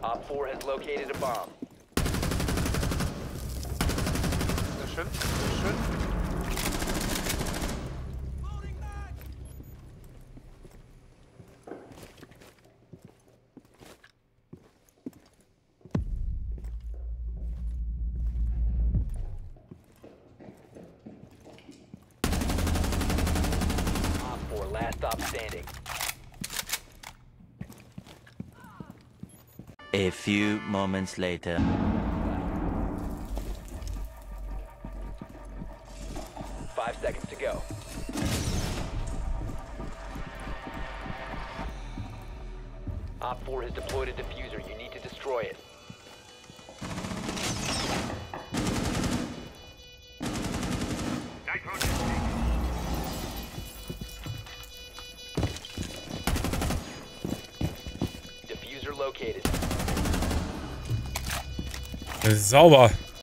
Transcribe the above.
Op 4 has located a bomb. Sehr schön, sehr schön. Op 4, last stop standing. A few moments later. 5 seconds to go. Op 4 has deployed a diffuser. You need to destroy it. Diffuser located. Sauber.